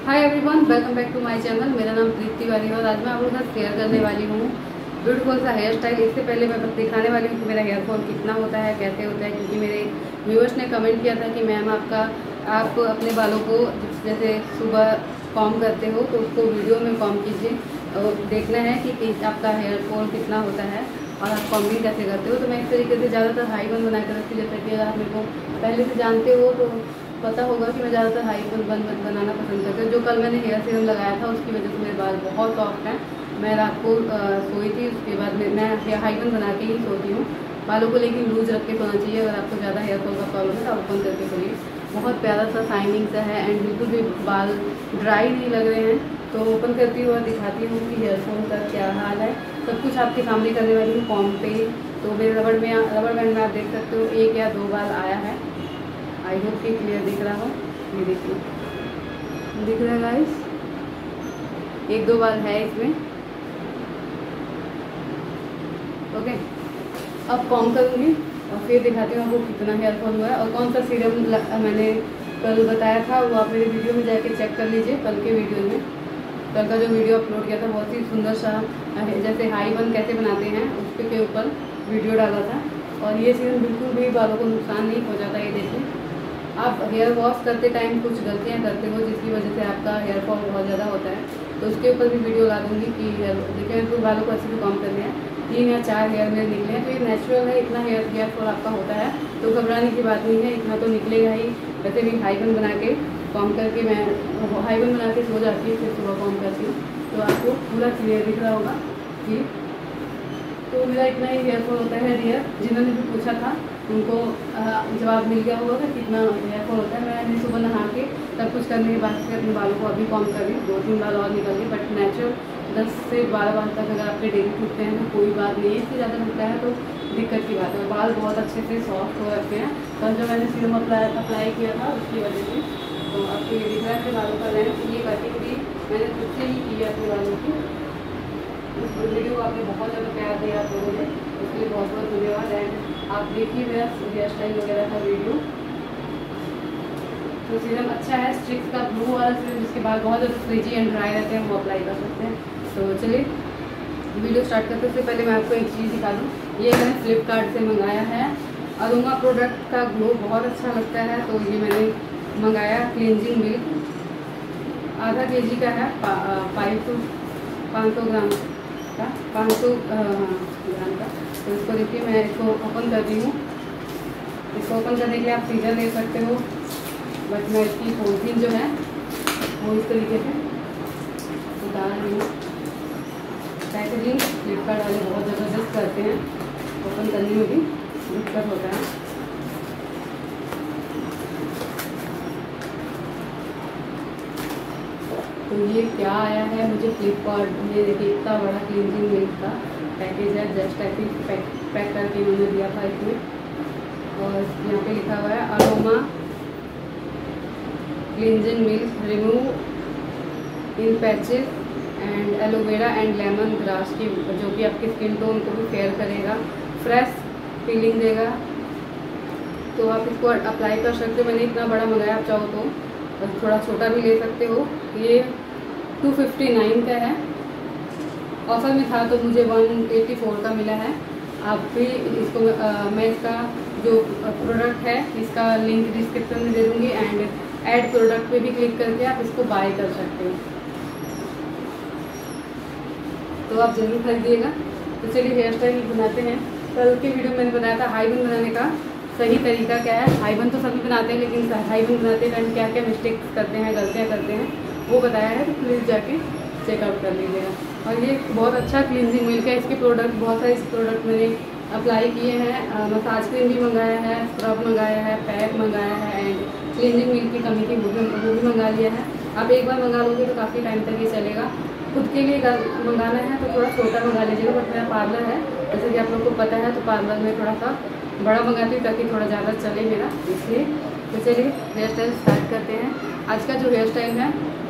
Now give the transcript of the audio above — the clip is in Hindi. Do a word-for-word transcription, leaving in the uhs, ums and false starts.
Hi everyone, welcome back to my channel. मेरा नाम प्रीति तिवारी है और आज मैं आप लोगों के साथ शेयर करने वाली हूँ ब्यूटीफुल सा हेयर स्टाइल। इससे पहले मैं बस दिखाने वाली हूँ कि मेरा हेयर फॉल कितना होता है, कैसे होता है, क्योंकि मेरे व्यूअर्स ने कमेंट किया था कि मैम आपका आप अपने बालों को जैसे सुबह कॉम करते हो तो उसको वीडियो में कॉम कीजिए और देखना है कि आपका हेयर फॉल कितना होता है और आप कॉम्बिंग कैसे करते हो। तो मैं इस तरीके से ज़्यादातर हाई बन बना कर रखती हूँ। जैसा कि अगर आप मेरे को पहले से जानते हो तो पता होगा कि मैं ज़्यादातर हाई बन बन बनाना पसंद करती हूँ। जो कल मैंने हेयर सीरम लगाया था उसकी वजह से मेरे बाल बहुत सॉफ्ट हैं। मैं रात को सोई थी, उसके बाद में मैं हाई बन बना के ही सोती हूँ। बालों को लेकिन लूज रख के सोना चाहिए। अगर आपको ज़्यादा हेयर फॉल का प्रॉब्लम है तो आप ओपन करके सोइए। बहुत प्यारा सा शाइनिंग सा है एंड बिल्कुल भी बाल ड्राई नहीं लग रहे हैं। तो ओपन करती हूँ और दिखाती हूँ कि हेयर फॉल का क्या हाल है। सब कुछ आपके सामने करने वाली हूँ कॉम पे। तो मेरे रबड़ में रबड़ बैंड में आप देख सकते हो एक या दो बाल आया है। आई होप कि क्लियर दिख रहा हो। ये देखिए, दिख रहा है गाइस, एक दो बाल है इसमें। ओके, अब कॉम करूँगी और फिर दिखाती हूँ आपको कितना हेयर फॉल हुआ है और कौन सा सीरम मैंने कल बताया था वो आप मेरे वीडियो में जाके चेक कर लीजिए। कल के वीडियो में, कल का जो वीडियो अपलोड किया था बहुत ही सुंदर सा जैसे हाई बन कैसे बनाते हैं उसके के ऊपर वीडियो डाला था। और ये सीरम बिल्कुल भी बालों को नुकसान नहीं पहुँचाता। ये देखिए, आप हेयर वॉश करते टाइम कुछ गलतियाँ करते हो जिसकी वजह से आपका हेयर फॉल बहुत ज़्यादा होता है, तो उसके ऊपर भी वीडियो ला दूँगी कि हेयर देखिए मेरे को बालों को अच्छे से कॉम करने हैं। तीन या चार हेयर मेरे निकले हैं तो ये नेचुरल है। इतना हेयर हेयर फॉल आपका होता है तो घबराने की बात नहीं है, इतना तो निकलेगा ही। वैसे भी हाई बन बना के कॉम करके मैं हाई बन बना के सो जाती हूँ, फिर सुबह कॉम करती हूँ तो आपको पूरा क्लियर दिख रहा होगा कि तो मेरा इतना ही हेयर फॉल होता है। हेयर जिन्होंने भी पूछा था उनको जवाब मिल गया होगा कि कितना हेयर फॉल होता है। मैं अभी सुबह नहा के सब कुछ करने के बाद से अपने बालों को अभी कॉम कर रही हूँ। दो तीन बाल और निकल गए बट नेचुरल दस से बारह बाल तक अगर आपके डेली टूटते हैं तो कोई बात नहीं है। इससे ज़्यादा टूटता है तो दिक्कत की बात है। बाल बहुत अच्छे से सॉफ्ट हो रखे हैं। कल जो मैंने सीरम अप्लाई अप्लाई किया था उसकी वजह से तो आपको ये दिख रहा है कि बालों का लेंथ ये कटिंग भी मैंने खुद से ही की है अपने बालों की। इस वीडियो को आपने बहुत ज़्यादा प्यार दिया आप लोगों ने, उसके लिए बहुत बहुत धन्यवाद। एंड आप देखिए मेरा हेयर स्टाइल वगैरह का वीडियो। तो सीरम अच्छा है, स्ट्रिक्स का ब्लू वाला सीरम जिसके बाद बहुत ज़्यादा फ्रिजी एंड ड्राई रहते हैं वो अप्लाई कर सकते हैं। तो चलिए वीडियो स्टार्ट करते उससे पहले मैं आपको एक चीज़ दिखा दूँ। ये मैंने फ्लिपकार्ट से मंगाया है। अरोमा प्रोडक्ट का ग्लो बहुत अच्छा लगता है तो ये मैंने मंगाया। क्लींजिंग मिल्क आधा के जी का है, फाइव टू पाँच सौ ग्राम का, पाँच सौ ग्राम का। तो इसको देखिए मैं इसको ओपन कर रही हूँ। इसको ओपन करने के लिए आप सीजर ले सकते हो बट मैं इसकी पॉलिथीन जो है वो इस तरीके से उतार रही हूँ। पैकेजिंग फ्लिपकार्ट वाले बहुत ज़बरदस्त करते हैं, ओपन करने में भी दिक्कत होता है। तो ये क्या आया है मुझे फ्लिपकार्ट में, देखिए इतना बड़ा क्लींजिंग मिल्क का पैकेज है। जस्ट ऐसे पैक पैक करके इन्होंने दिया था इसमें और यहाँ पे लिखा हुआ है aroma cleansing milk remove in patches and aloe vera and lemon grass की, जो कि आपकी स्किन टोन को भी फेयर करेगा, फ्रेश फीलिंग देगा। तो आप इसको अप्लाई कर सकते हो। मैंने इतना बड़ा मंगाया, आप चाहो तो और थोड़ा छोटा भी ले सकते हो। ये टू फिफ्टी नाइन का है, ऑफर में था तो मुझे वन एटी फोर का मिला है। आप भी इसको आ, मैं इसका जो प्रोडक्ट है इसका लिंक डिस्क्रिप्शन में दे दूँगी एंड ऐड प्रोडक्ट पे भी क्लिक करके आप इसको बाय कर सकते हो, तो आप ज़रूर खरीदिएगा। तो चलिए हेयर स्टाइल बनाते हैं। कल के वीडियो में मैंने बताया था हाई बन बनाने का सही तरीका क्या है। हाई बन तो सभी बनाते हैं लेकिन हाई बन बनाते टाइम क्या क्या मिस्टेक्स करते हैं, गलतियाँ करते हैं, वो बताया है। तो प्लीज़ जाके चेकआउट कर लीजिएगा। और ये बहुत अच्छा क्लींजिंग मिल्क है। इसके प्रोडक्ट बहुत सारे इस प्रोडक्ट मैंने अप्लाई किए हैं। मसाज क्रीम भी मंगाया है, स्क्रब मंगाया है, पैक मंगाया है एंड क्लींजिंग मिल्क की कमी थी वो भी वो भी मंगा लिया है। आप एक बार मंगा लोगे तो काफ़ी टाइम तक ये चलेगा। खुद के लिए मंगाना है तो थोड़ा छोटा मंगा लीजिएगा। बट मेरा पार्लर है जैसे कि आप लोग को पता है, तो पार्लर में थोड़ा सा बड़ा मंगाती हूँ ताकि थोड़ा ज़्यादा चले मेरा, इसलिए। तो चलिए हेयर स्टाइल स्टार्ट करते हैं। आज का जो हेयर स्टाइल है